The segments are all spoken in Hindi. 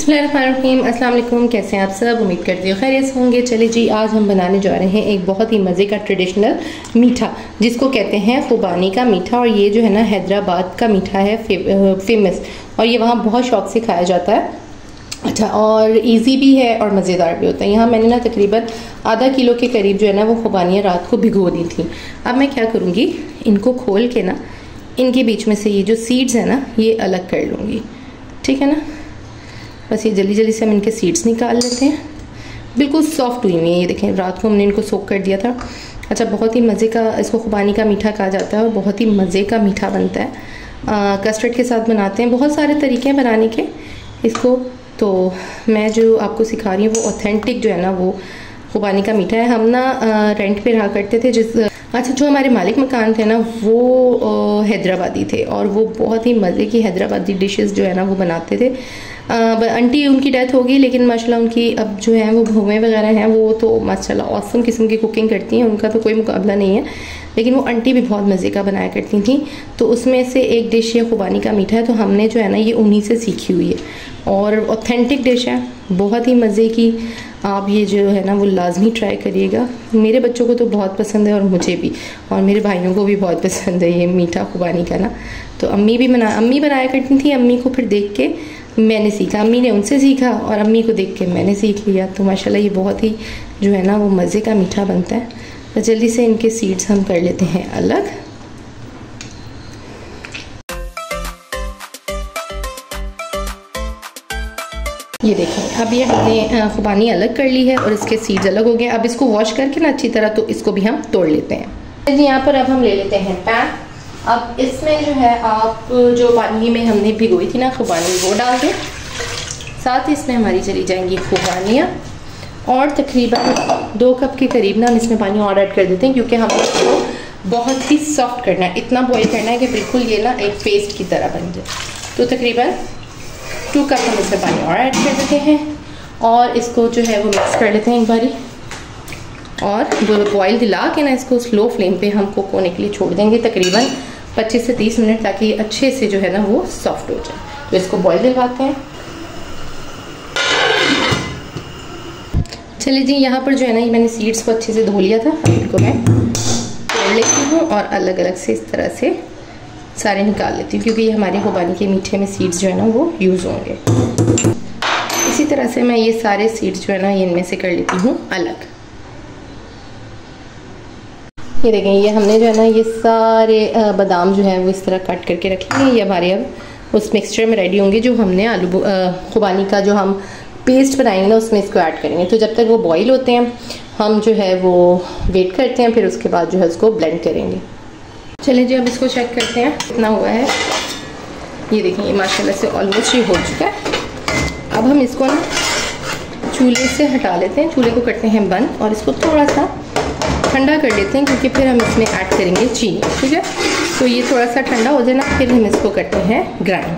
बिस्मिल्लाहिर्रहमानिर्रहीम। अस्सलाम वालेकुम। कैसे हैं आप सब? उम्मीद करती हूँ खैरियत से होंगे। चलिए जी, आज हम बनाने जा रहे हैं एक बहुत ही मज़े का ट्रेडिशनल मीठा जिसको कहते हैं खुबानी का मीठा। और ये जो है ना हैदराबाद का मीठा है, फेमस, और ये वहाँ बहुत शौक से खाया जाता है। अच्छा, और इजी भी है और मज़ेदार भी होता है। यहाँ मैंने ना तकरीबन आधा किलो के करीब जो है ना वो खुबानियाँ रात को भिगो दी थी। अब मैं क्या करूँगी, इनको खोल के ना इनके बीच में से ये जो सीड्स हैं ना ये अलग कर लूँगी, ठीक है ना। बस ये जल्दी जल्दी से हम इनके सीड्स निकाल लेते हैं। बिल्कुल सॉफ्ट हुई हुई है, ये देखें, रात को हमने इनको सोक कर दिया था। अच्छा, बहुत ही मज़े का इसको खुबानी का मीठा कहा जाता है और बहुत ही मज़े का मीठा बनता है। कस्टर्ड के साथ बनाते हैं, बहुत सारे तरीके हैं बनाने के इसको। तो मैं जो आपको सिखा रही हूँ वो ऑथेंटिक जो है ना वो खुबानी का मीठा है। हम ना रेंट पे रहा करते थे अच्छा, जो हमारे मालिक मकान थे ना वो हैदराबादी थे और वो बहुत ही मज़े की हैदराबादी डिशेस जो है ना वो बनाते थे। आंटी उनकी डेथ हो गई, लेकिन माशाल्लाह उनकी अब जो है वो बहुएँ वगैरह हैं, वो तो माशाल्लाह ऑसम किस्म की कुकिंग करती हैं, उनका तो कोई मुकाबला नहीं है। लेकिन वो आंटी भी बहुत मज़े का बनाया करती थी। तो उसमें से एक डिश ये खुबानी का मीठा है, तो हमने जो है ना ये उन्हीं से सीखी हुई है और ऑथेंटिक डिश है, बहुत ही मज़े की। आप ये जो है ना वो लाजमी ट्राई करिएगा। मेरे बच्चों को तो बहुत पसंद है और मुझे भी, और मेरे भाइयों को भी बहुत पसंद है ये मीठा खुबानी का ना। तो अम्मी बनाया करती थी। अम्मी को फिर देख के मैंने सीखा, अम्मी ने उनसे सीखा और अम्मी को देख के मैंने सीख लिया। तो माशाल्लाह ये बहुत ही जो है ना वो मज़े का मीठा बनता है। तो जल्दी से इनके सीड्स हम कर लेते हैं अलग। ये देखें, अब ये हमने खुबानी अलग कर ली है और इसके सीड्स अलग हो गए। अब इसको वॉश करके ना अच्छी तरह तो इसको भी हम तोड़ लेते हैं। यहाँ पर अब हम ले लेते हैं पैन। अब इसमें जो है आप जो पानी में हमने भिगोई थी ना खुबानी वो डाल दें, साथ ही इसमें हमारी चली जाएंगी खुबानियाँ, और तकरीबन 2 कप के करीब ना हम इसमें पानी और ऐड कर देते हैं, क्योंकि हमें इसको बहुत ही सॉफ्ट करना है, इतना बॉईल करना है कि बिल्कुल ये ना एक पेस्ट की तरह बन जाए। तो तकरीबन 2 कप हम इसमें पानी और ऐड कर देते हैं और इसको जो है वो मिक्स कर लेते हैं एक बारी, और वो बॉयल दिला के ना इसको स्लो फ्लेम पे हम कुक होने के लिए छोड़ देंगे तकरीबन 25 से 30 मिनट, ताकि अच्छे से जो है ना वो सॉफ्ट हो जाए। तो इसको बॉयल दिलवाते हैं। चलिए जी, यहाँ पर जो है ना ये मैंने सीड्स को अच्छे से धो लिया था, इनको मैं तोड़ लेती हूँ और अलग अलग से इस तरह से सारे निकाल लेती हूँ, क्योंकि ये हमारे खुबानी के मीठे में सीड्स जो है ना वो यूज़ होंगे। इसी तरह से मैं ये सारे सीड्स जो है ना इनमें से कर लेती हूँ अलग। ये देखें, ये हमने जो है ना ये सारे बादाम जो है वो इस तरह कट करके रखेंगे। ये हमारे अब उस मिक्सचर में रेडी होंगे जो हमने आलू खुबानी का जो हम पेस्ट बनाएंगे ना उसमें इसको ऐड करेंगे। तो जब तक वो बॉईल होते हैं हम जो है वो वेट करते हैं, फिर उसके बाद जो है उसको ब्लेंड करेंगे। चलिए जी, अब इसको चेक करते हैं कितना हुआ है। ये देखें, ये माशाल्लाह से ऑलमोस्ट ये हो चुका है। अब हम इसको ना चूल्हे से हटा लेते हैं, चूल्हे को करते हैं बंद और इसको थोड़ा सा ठंडा कर लेते हैं, क्योंकि फिर हम इसमें ऐड करेंगे चीनी, ठीक है। तो ये थोड़ा सा ठंडा हो जाए ना, फिर हम इसको करते हैं ग्राइंड,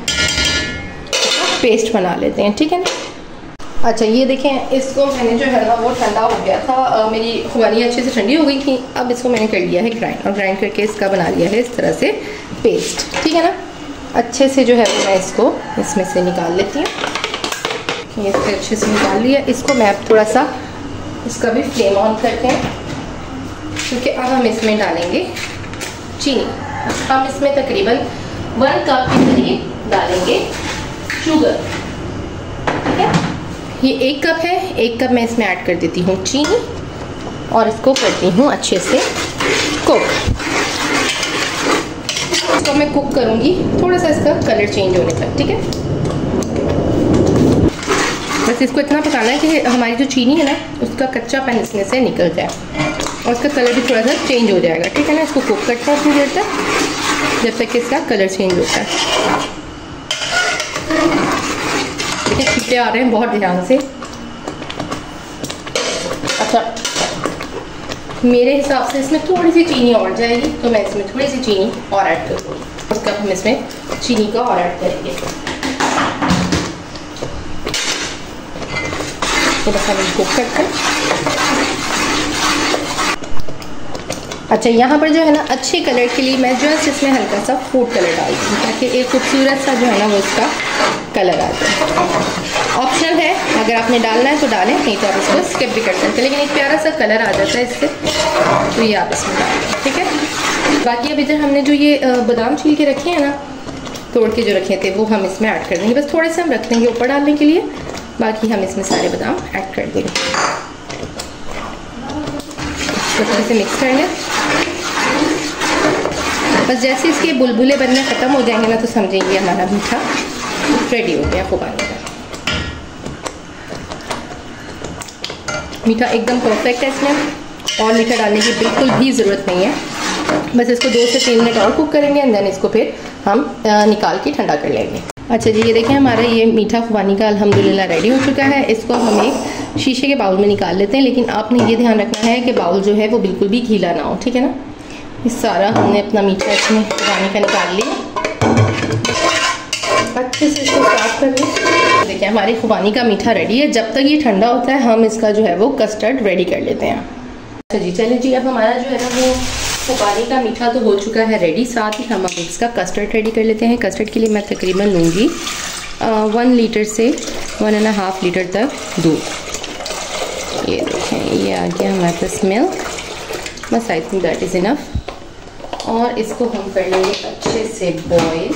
पेस्ट बना लेते हैं, ठीक है ना। अच्छा, ये देखें, इसको मैंने जो है ना वो ठंडा हो गया था, मेरी खुबानी अच्छे से ठंडी हो गई थी। अब इसको मैंने कर लिया है ग्राइंड, और ग्राइंड करके इसका बना लिया है इस तरह से पेस्ट, ठीक है ना। अच्छे से जो है मैं इसको इसमें से निकाल लेती हूँ। ये अच्छे से निकाल लिया। इसको मैं अब थोड़ा सा इसका भी फ्लेम ऑन करते हैं, क्योंकि अब हम इसमें डालेंगे चीनी। हम इसमें तकरीबन 1 कप के करीब डालेंगे शुगर, ठीक है। ये 1 कप है, 1 कप मैं इसमें ऐड कर देती हूँ चीनी और इसको करती हूँ अच्छे से कुक। इसको मैं कुक करूँगी थोड़ा सा इसका कलर चेंज होने तक, ठीक है। बस इसको इतना पकाना है कि हमारी जो चीनी है ना उसका कच्चापन इसमें से निकल जाए और इसका कलर भी थोड़ा सा चेंज हो जाएगा, ठीक है ना। इसको कुक करते हैं उतनी देर तक जब तक कि इसका कलर चेंज होता है। देखिए, छींटे आ रहे हैं बहुत ध्यान से। अच्छा, मेरे हिसाब से इसमें थोड़ी सी चीनी और जाएगी, तो मैं इसमें थोड़ी सी चीनी और ऐड करूँगी। उसका हम इसमें चीनी का और ऐड करेंगे। तो बस हम कुक करते हैं। अच्छा, यहाँ पर जो है ना अच्छे कलर के लिए मैं जस्ट इसमें हल्का सा फूड कलर डालती हूँ, ताकि एक खूबसूरत सा जो है ना वो इसका कलर आ जाए। ऑप्शनल है, अगर आपने डालना है तो डालें, नहीं तो आप इसको स्किप भी कर सकते हैं, लेकिन एक प्यारा सा कलर आ जाता है इससे, तो ये आप इसमें डाल दें। ठीक है, बाकी अब इधर हमने जो ये बादाम छील के रखे हैं ना, तोड़ के जो रखे थे, वो हम इसमें ऐड कर देंगे। बस थोड़े से हम रख लेंगे ऊपर डालने के लिए, बाकी हम इसमें सारे बादाम ऐड कर देंगे। अच्छे से मिक्स कर लें। बस जैसे इसके बुलबुले बनने ख़त्म हो जाएंगे ना, तो समझेंगे हमारा मीठा रेडी हो गया खुबानी का। मीठा एकदम परफेक्ट है, इसमें और मीठा डालने की बिल्कुल भी ज़रूरत नहीं है। बस इसको 2 से 3 मिनट और कुक करेंगे एंड देन इसको फिर हम निकाल के ठंडा कर लेंगे। अच्छा जी, ये देखें हमारा ये मीठा खुबानी का अल्हम्दुलिल्लाह रेडी हो चुका है। इसको हम एक शीशे के बाउल में निकाल लेते हैं, लेकिन आपने ये ध्यान रखना है कि बाउल जो है वो बिल्कुल भी गीला ना हो। ठीक है ना, इस सारा हमने अपना मीठा इसमें खुबानी का निकाल लिया। अच्छे से इसको साफ कर लें। देखिए हमारी खुबानी का मीठा रेडी है। जब तक ये ठंडा होता है हम इसका जो है वो कस्टर्ड रेडी कर लेते हैं। अच्छा जी, चलिए जी, अब हमारा जो है ना वो खुबानी का मीठा तो हो चुका है रेडी, साथ ही हम अब इसका कस्टर्ड रेडी कर लेते हैं। कस्टर्ड के लिए मैं तकरीबन लूँगी 1 लीटर से 1.5 लीटर तक दूध। ये देखें, ये आ गया हमारे पास मिल्क, बस I think that is enough. और इसको हम कर लेंगे अच्छे से बॉयल।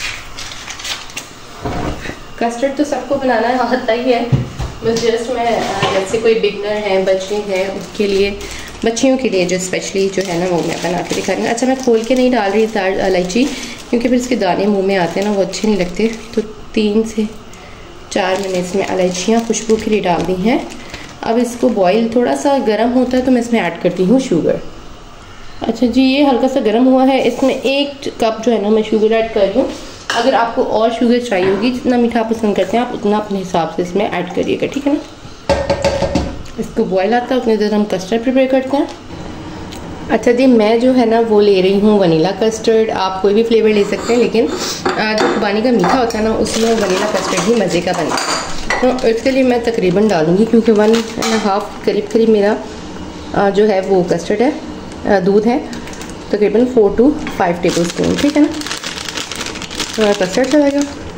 कस्टर्ड तो सबको बनाना आता ही है, बस जस्ट मैं जैसे कोई बिगनर है, बच्चे हैं, उसके लिए, बच्चियों के लिए जो स्पेशली जो है ना वो मैं बना के दिखा रही हूँ। अच्छा, मैं खोल के नहीं डाल रही इलायची, क्योंकि फिर इसके दाने मुंह में आते हैं ना, वो अच्छे नहीं लगते। तो 3 से 4 मैंने इसमें इलायचियाँ खुशबू के लिए डाल दी हैं। अब इसको बॉईल थोड़ा सा गर्म होता है तो मैं इसमें ऐड करती हूँ शुगर। अच्छा जी, ये हल्का सा गर्म हुआ है, इसमें 1 कप जो है ना मैं शुगर ऐड कर रही हूँ। अगर आपको और शुगर चाहिए होगी, जितना मीठा आप पसंद करते हैं आप उतना अपने हिसाब से इसमें ऐड करिएगा। ठीक है ना, इसको बॉयल आता है उतनी देर हम कस्टर्ड प्रिपेयर करते हैं। अच्छा जी, मैं जो है ना वो ले रही हूँ वनीला कस्टर्ड। आप कोई भी फ्लेवर ले सकते हैं, लेकिन जो खुबानी का मीठा होता है ना उसमें वनीला कस्टर्ड ही मज़े का बनता है। तो इसके लिए मैं तकरीबन डालूँगी, क्योंकि 1.5 करीब मेरा जो है वो कस्टर्ड है, दूध है, तकरीबन 4 to 5 टेबल स्पून। ठीक है ना, तो कस्टर्ड चलाएगा।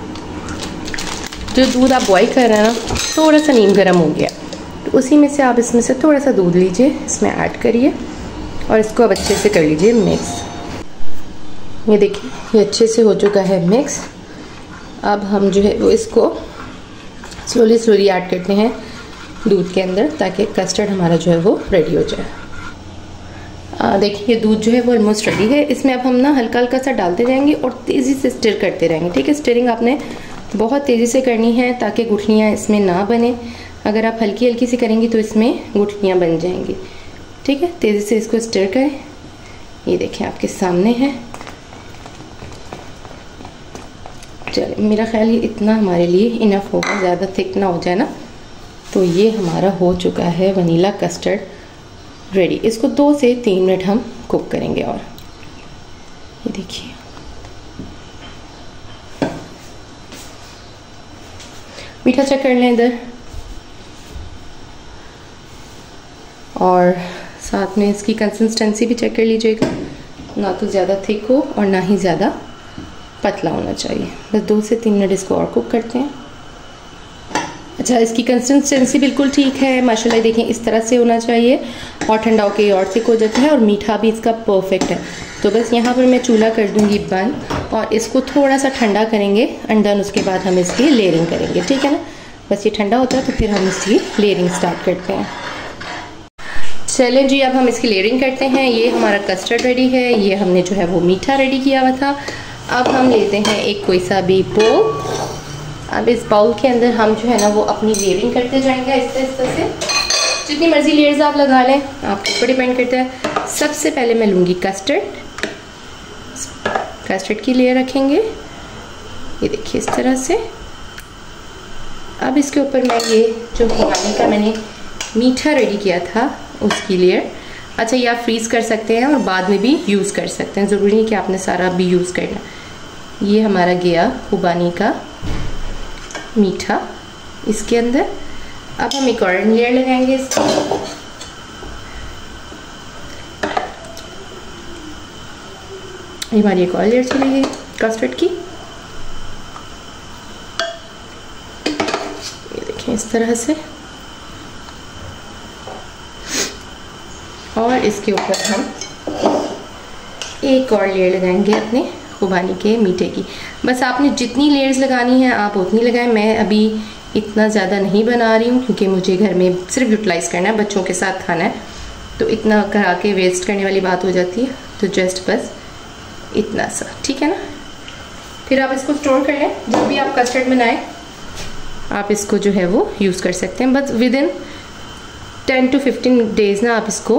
जो दूध आप बॉईल कर रहे हैं ना, थोड़ा सा नीम गर्म हो गया, तो उसी में से आप इसमें से थोड़ा सा दूध लीजिए, इसमें ऐड करिए और इसको अब अच्छे से कर लीजिए मिक्स। ये देखिए, ये अच्छे से हो चुका है मिक्स। अब हम जो है वो इसको स्लोली ऐड करते हैं दूध के अंदर, ताकि कस्टर्ड हमारा जो है वो रेडी हो जाए। देखिए दूध जो है वो ऑलमोस्ट रेडी है। इसमें अब हम ना हल्का हल्का सा डालते जाएंगे और तेज़ी से स्टिर करते रहेंगे। ठीक है, स्टिरिंग आपने बहुत तेज़ी से करनी है ताकि गुठलियाँ इसमें ना बने। अगर आप हल्की हल्की से करेंगी तो इसमें गुठलियाँ बन जाएंगी। ठीक है, तेज़ी से इसको स्टिर करें। ये देखें आपके सामने है। चलिए, मेरा ख्याल ये इतना हमारे लिए इनफ होगा, ज़्यादा थिक ना हो जाए ना। तो ये हमारा हो चुका है वनीला कस्टर्ड रेडी। इसको 2 से 3 मिनट हम कुक करेंगे। और ये देखिए, मीठा चेक कर लें इधर, और साथ में इसकी कंसिस्टेंसी भी चेक कर लीजिएगा, ना तो ज़्यादा थिक हो और ना ही ज़्यादा पतला होना चाहिए। बस 2 से 3 मिनट इसको और कुक करते हैं। अच्छा, इसकी कंसिस्टेंसी बिल्कुल ठीक है माशाल्लाह। देखें इस तरह से होना चाहिए, और ठंडा होकर और थिक हो जाता है, और मीठा भी इसका परफेक्ट है। तो बस यहाँ पर मैं चूल्हा कर दूँगी बंद और इसको थोड़ा सा ठंडा करेंगे एंड देन उसके बाद हम इसकी लेयरिंग करेंगे। ठीक है ना, बस ये ठंडा होता है तो फिर हम इसकी लेयरिंग स्टार्ट करते हैं। चलें जी, अब हम इसकी लेयरिंग करते हैं। ये हमारा कस्टर्ड रेडी है, ये हमने जो है वो मीठा रेडी किया हुआ था। अब हम लेते हैं एक कोई सा भी बोल। अब इस बाउल के अंदर हम जो है ना वो अपनी लेयरिंग करते जाएंगे इस तरह से। जितनी मर्जी लेयर्स आप लगा लें, आपके ऊपर डिपेंड करता है। सबसे पहले मैं लूँगी कस्टर्ड की लेयर रखेंगे, ये देखिए इस तरह से। अब इसके ऊपर मैं ये जो खुबानी का मैंने मीठा रेडी किया था उसकी लेयर। अच्छा, ये आप फ्रीज़ कर सकते हैं और बाद में भी यूज़ कर सकते हैं, ज़रूरी नहीं कि आपने सारा भी यूज़ करना। ये हमारा गया खुबानी का मीठा इसके अंदर। अब हम एक और लेयर लगाएंगे इसकी। ये हमारी एक और लेयर चली गई कस्टर्ड की। इस तरह से, और इसके ऊपर हम एक और लेयर लगाएंगे अपने खुबानी के मीठे की। बस आपने जितनी लेयर्स लगानी है आप उतनी लगाएं। मैं अभी इतना ज़्यादा नहीं बना रही हूँ क्योंकि मुझे घर में सिर्फ यूटिलाइज़ करना है, बच्चों के साथ खाना है, तो इतना करा के वेस्ट करने वाली बात हो जाती है। तो जस्ट बस इतना सा, ठीक है ना। फिर आप इसको स्टोर कर लें, जब भी आप कस्टर्ड बनाएं आप इसको जो है वो यूज़ कर सकते हैं। बस विद इन 10 to 15 डेज़ ना आप इसको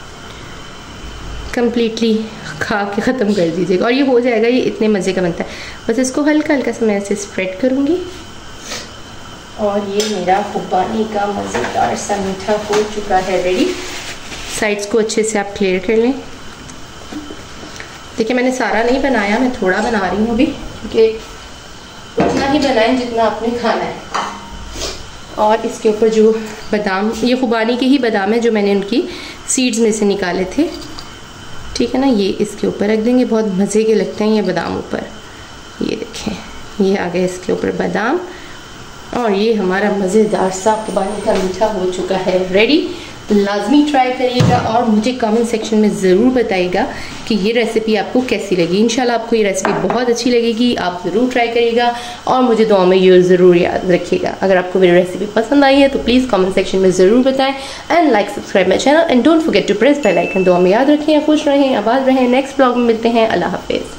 कम्प्लीटली खा के ख़त्म कर दीजिएगा और ये हो जाएगा। ये इतने मज़े का बनता है। बस इसको हल्का हल्का सा मैं ऐसे स्प्रेड करूँगी और ये मेरा खुबानी का मज़ेदार सा मीठा हो चुका है रेडी। साइड्स को अच्छे से आप क्लियर कर लें। देखिए मैंने सारा नहीं बनाया, मैं थोड़ा बना रही हूँ अभी, क्योंकि उतना ही बनाएं जितना आपने खाना है। और इसके ऊपर जो बादाम, ये खुबानी के ही बादाम है जो मैंने उनकी सीड्स में से निकाले थे, ठीक है ना, ये इसके ऊपर रख देंगे। बहुत मज़े के लगते हैं ये बादाम ऊपर। ये देखें ये आ गए इसके ऊपर बादाम और ये हमारा मज़ेदार सा खुबानी का मीठा हो चुका है रेडी। लाजमी ट्राई करिएगा और मुझे कमेंट सेक्शन में ज़रूर बताइएगा कि ये रेसिपी आपको कैसी लगी। इंशाल्लाह आपको ये रेसिपी बहुत अच्छी लगेगी, आप ज़रूर ट्राई करिएगा और मुझे दुआ में ये ज़रूर याद रखिएगा। अगर आपको मेरी रेसिपी पसंद आई है तो प्लीज़ कमेंट सेक्शन में ज़रूर बताएं and like subscribe my channel and don't forget to press bell icon. दुआ में याद रखें, खुश रहें, आबाद रहें। नेक्स्ट ब्लॉग में मिलते हैं। अल्लाह हाफिज़।